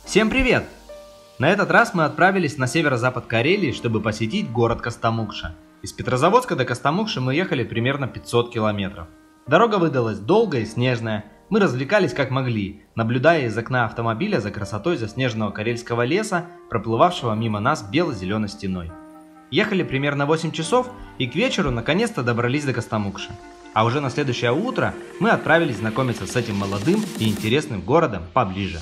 Всем привет! На этот раз мы отправились на северо-запад Карелии, чтобы посетить город Костомукша. Из Петрозаводска до Костомукши мы ехали примерно 500 километров. Дорога выдалась долгая и снежная. Мы развлекались как могли, наблюдая из окна автомобиля за красотой заснеженного карельского леса, проплывавшего мимо нас бело-зеленой стеной. Ехали примерно 8 часов и к вечеру наконец-то добрались до Костомукши. А уже на следующее утро мы отправились знакомиться с этим молодым и интересным городом поближе.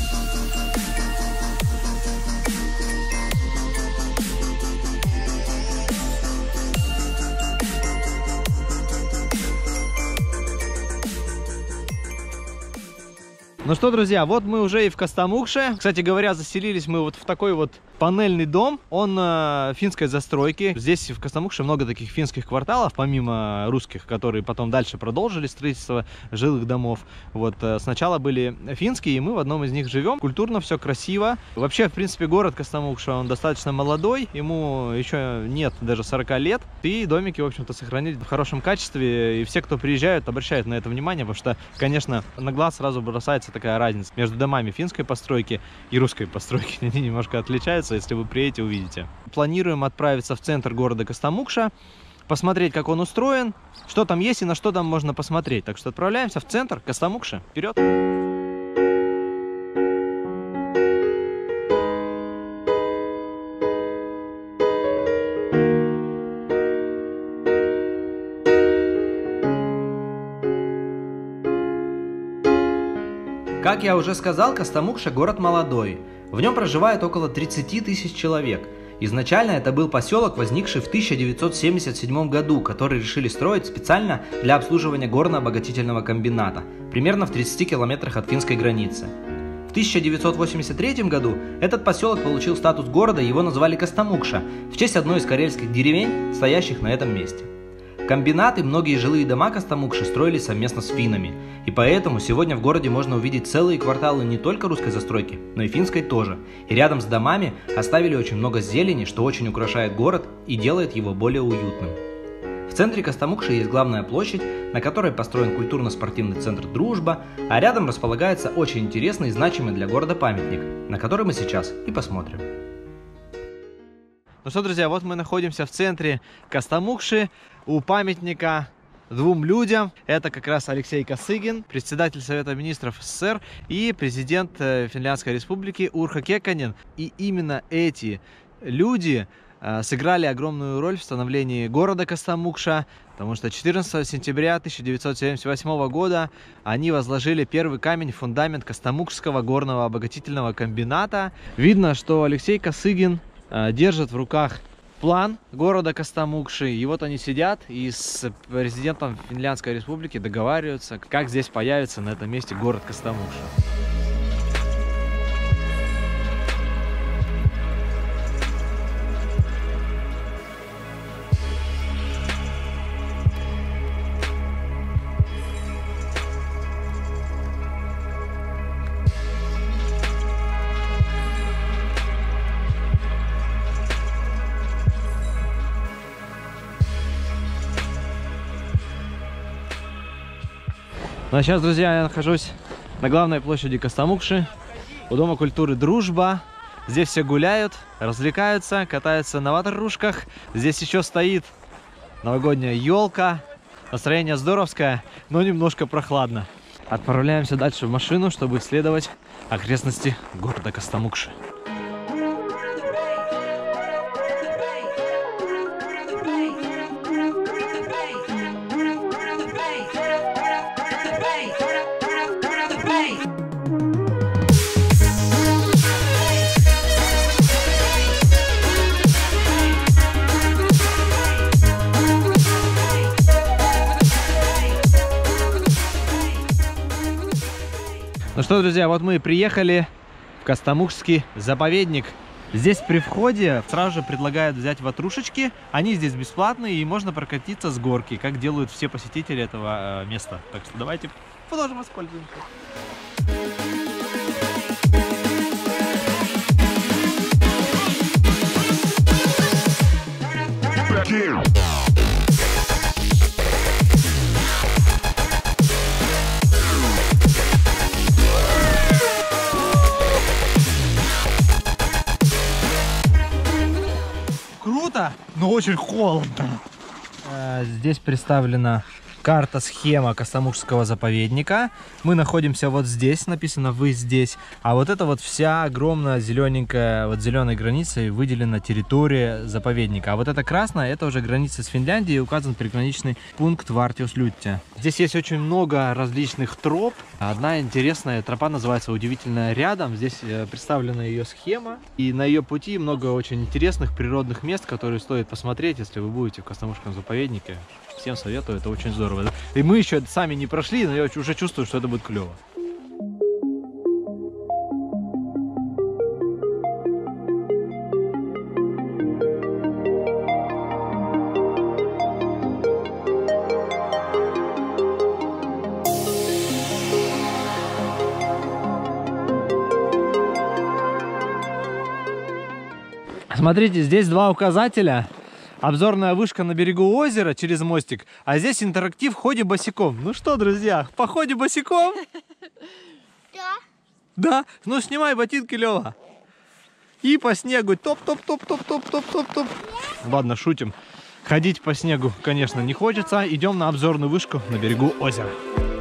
Ну что, друзья, вот мы уже и в Костомукше. Кстати говоря, заселились мы вот в такой вот панельный дом. Он финской застройки. Здесь в Костомукше много таких финских кварталов, помимо русских, которые потом дальше продолжили строительство жилых домов. Вот сначала были финские, и мы в одном из них живем. Культурно все красиво. Вообще, в принципе, город Костомукша, он достаточно молодой. Ему еще нет даже 40 лет. И домики, в общем-то, сохранились в хорошем качестве. И все, кто приезжают, обращают на это внимание, потому что, конечно, на глаз сразу бросается такая разница между домами финской постройки и русской постройки. Они немножко отличаются, если вы приедете, увидите. Планируем отправиться в центр города Костомукша, посмотреть, как он устроен, что там есть и на что там можно посмотреть. Так что отправляемся в центр Костомукши. Вперед! Как я уже сказал, Костомукша город молодой. В нем проживает около 30 тысяч человек. Изначально это был поселок, возникший в 1977 году, который решили строить специально для обслуживания горно-обогатительного комбината, примерно в 30 километрах от финской границы. В 1983 году этот поселок получил статус города, и его назвали Костомукша, в честь одной из карельских деревень, стоящих на этом месте. Комбинат и многие жилые дома Костомукши строились совместно с финнами, и поэтому сегодня в городе можно увидеть целые кварталы не только русской застройки, но и финской тоже. И рядом с домами оставили очень много зелени, что очень украшает город и делает его более уютным. В центре Костомукши есть главная площадь, на которой построен культурно-спортивный центр «Дружба», а рядом располагается очень интересный и значимый для города памятник, на который мы сейчас и посмотрим. Ну что, друзья, вот мы находимся в центре Костомукши у памятника двум людям. Это как раз Алексей Косыгин, председатель Совета министров СССР, и президент Финляндской республики Урho Кекконен. И именно эти люди сыграли огромную роль в становлении города Костомукша, потому что 14 сентября 1978 года они возложили первый камень в фундамент Костомукшского горного обогатительного комбината. Видно, что Алексей Косыгин держит в руках план города Костомукши, и вот они сидят и с президентом Финляндской республики договариваются, как здесь появится на этом месте город Костомукша. Ну а сейчас, друзья, я нахожусь на главной площади Костомукши, у Дома культуры «Дружба». Здесь все гуляют, развлекаются, катаются на ватрушках. Здесь еще стоит новогодняя елка. Настроение здоровское, но немножко прохладно. Отправляемся дальше в машину, чтобы исследовать окрестности города Костомукши. Ну что, друзья, вот мы и приехали в Костомукшский заповедник. Здесь при входе сразу же предлагают взять ватрушечки. Они здесь бесплатные, и можно прокатиться с горки, как делают все посетители этого места. Так что давайте продолжим воспользоваться. очень холодно. Здесь представлена карта-схема Костомукшского заповедника. Мы находимся вот здесь, написано «Вы здесь». А вот это вот вся огромная зелененькая, вот зеленой границей выделена территория заповедника. А вот это красная, это уже граница с Финляндией, и указан приграничный пункт Вартиуслютте. Здесь есть очень много различных троп. Одна интересная тропа называется «Удивительная рядом». Здесь представлена ее схема. И на ее пути много очень интересных природных мест, которые стоит посмотреть, если вы будете в Костомукшском заповеднике. Всем советую, это очень здорово. И мы еще сами не прошли, но я уже чувствую, что это будет клево. Смотрите, здесь два указателя. Обзорная вышка на берегу озера через мостик, а здесь интерактив в ходе босиком. Ну что, друзья, по ходе босиком? Да. Да? Ну снимай ботинки, Лёва. И по снегу топ-топ-топ-топ-топ-топ-топ-топ. Ладно, шутим. Ходить по снегу, конечно, не хочется. Идем на обзорную вышку на берегу озера.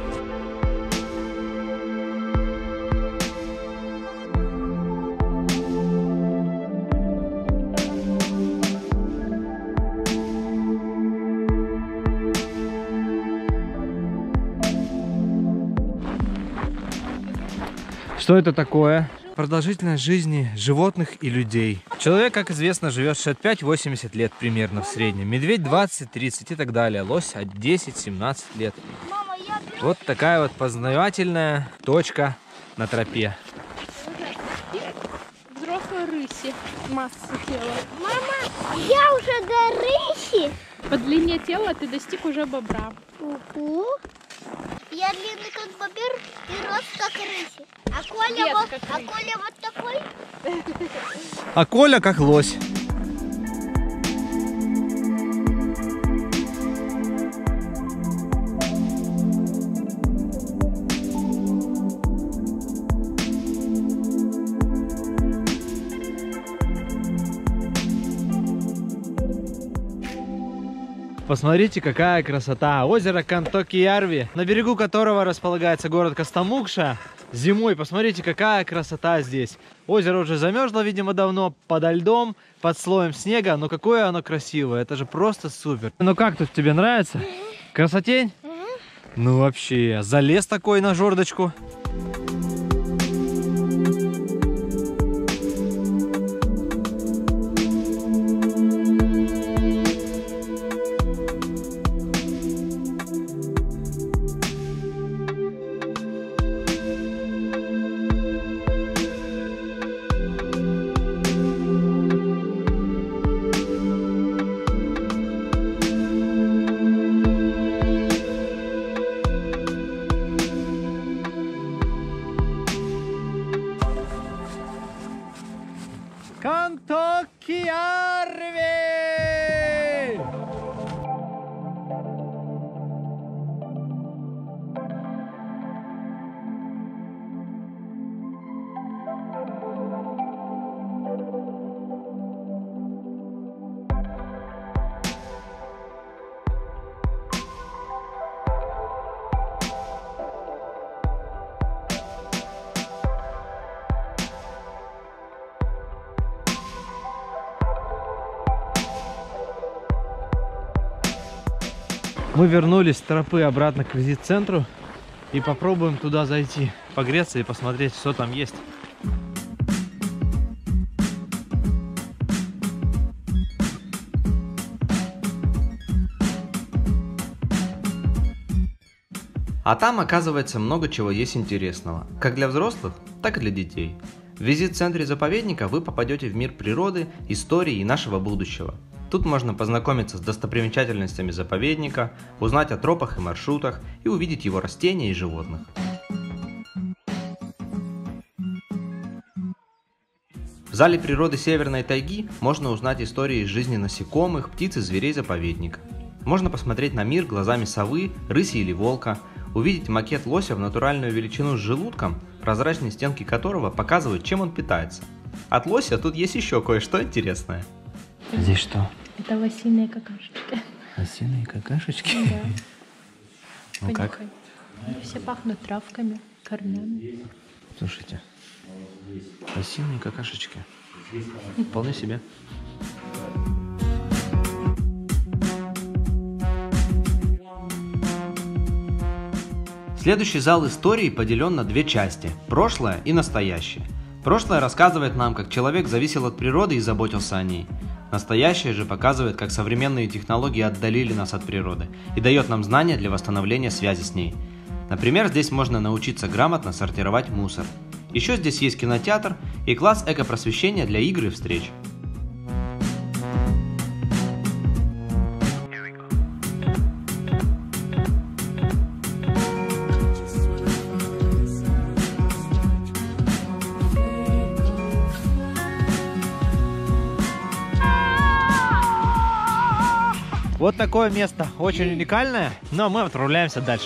Что это такое? Продолжительность жизни животных и людей. Человек, как известно, живет 65-80 лет примерно в среднем. Медведь 20-30 и так далее. Лось от 10-17 лет. Вот такая вот познавательная точка на тропе. Взрослые рыси. Масса тела. Мама, я уже до рыси. По длине тела ты достиг уже бобра. Угу. Я длинный как бобер и рост как рыси. А Коля, Коля вот такой. А Коля как лось. Посмотрите, какая красота! Озеро Кантокиярви, на берегу которого располагается город Костомукша. Зимой, посмотрите, какая красота здесь. Озеро уже замерзло, видимо, давно, подо льдом, под слоем снега. Но какое оно красивое, это же просто супер. Ну как тут, тебе нравится? Красотень? Ну вообще, залез такой на жердочку. Кантокиярви! Мы вернулись с тропы обратно к визит-центру и попробуем туда зайти, погреться и посмотреть, что там есть. А там, оказывается, много чего есть интересного, как для взрослых, так и для детей. В визит-центре заповедника вы попадете в мир природы, истории и нашего будущего. Тут можно познакомиться с достопримечательностями заповедника, узнать о тропах и маршрутах и увидеть его растения и животных. В зале природы Северной тайги можно узнать истории из жизни насекомых, птиц и зверей заповедника. Можно посмотреть на мир глазами совы, рыси или волка, увидеть макет лося в натуральную величину с желудком, прозрачные стенки которого показывают, чем он питается. От лося тут есть еще кое-что интересное. Здесь что? Это лосиные какашечки. Лосиные какашечки? Да. Ну как? Все пахнут травками, корнями. Слушайте, лосиные какашечки. Вполне себе. Следующий зал истории поделен на две части – прошлое и настоящее. Прошлое рассказывает нам, как человек зависел от природы и заботился о ней. Настоящее же показывает, как современные технологии отдалили нас от природы и дает нам знания для восстановления связи с ней. Например, здесь можно научиться грамотно сортировать мусор. Еще здесь есть кинотеатр и класс экопросвещения для игр и встреч. Вот такое место, очень уникальное, но мы отправляемся дальше.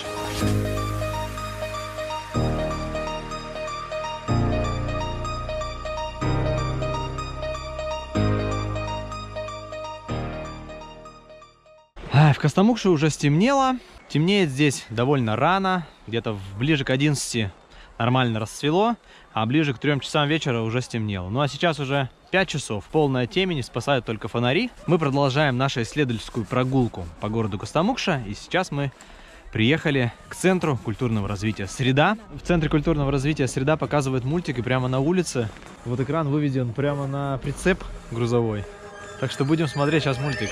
В Костомукше уже стемнело, темнеет здесь довольно рано, где-то ближе к 11 нормально расцвело, а ближе к 3 часам вечера уже стемнело. Ну а сейчас уже 5 часов, полная темень, спасают только фонари. Мы продолжаем нашу исследовательскую прогулку по городу Костомукша, и сейчас мы приехали к Центру культурного развития «Среда». В Центре культурного развития «Среда» показывает мультики прямо на улице. Вот экран выведен прямо на прицеп грузовой, так что будем смотреть сейчас мультик.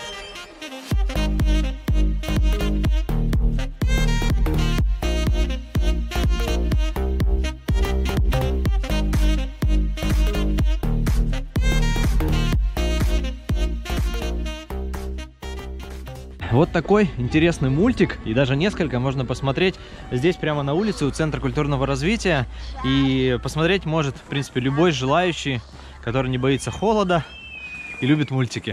Вот такой интересный мультик, и даже несколько можно посмотреть здесь прямо на улице у Центра культурного развития. И посмотреть может, в принципе, любой желающий, который не боится холода и любит мультики.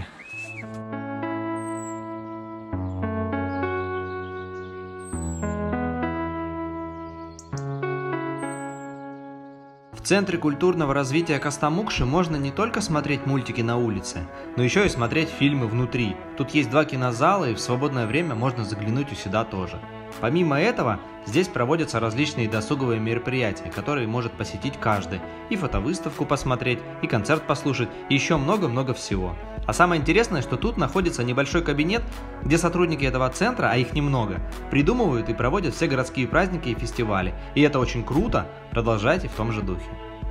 В Центре культурного развития Костомукши можно не только смотреть мультики на улице, но еще и смотреть фильмы внутри. Тут есть 2 кинозала, и в свободное время можно заглянуть и сюда тоже. Помимо этого, здесь проводятся различные досуговые мероприятия, которые может посетить каждый. И фотовыставку посмотреть, и концерт послушать, и еще много-много всего. А самое интересное, что тут находится небольшой кабинет, где сотрудники этого центра, а их немного, придумывают и проводят все городские праздники и фестивали. И это очень круто, продолжайте в том же духе.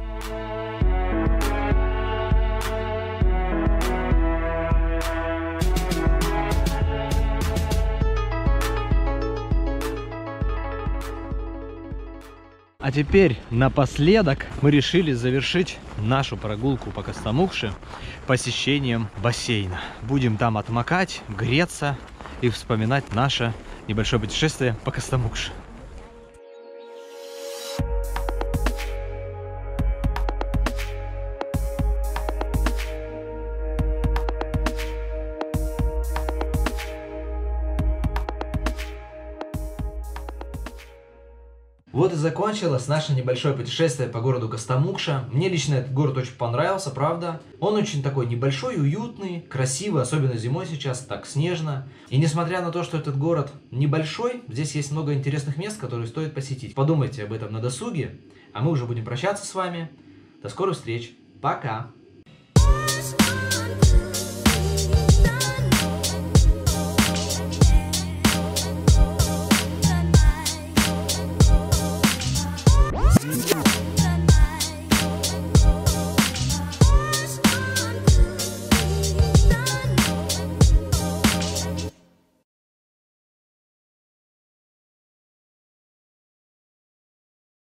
А теперь напоследок мы решили завершить нашу прогулку по Костомукше посещением бассейна. Будем там отмокать, греться и вспоминать наше небольшое путешествие по Костомукше. Вот и закончилось наше небольшое путешествие по городу Костомукша. Мне лично этот город очень понравился, правда. Он очень такой небольшой, уютный, красивый, особенно зимой сейчас, так снежно. И несмотря на то, что этот город небольшой, здесь есть много интересных мест, которые стоит посетить. Подумайте об этом на досуге, а мы уже будем прощаться с вами. До скорых встреч. Пока!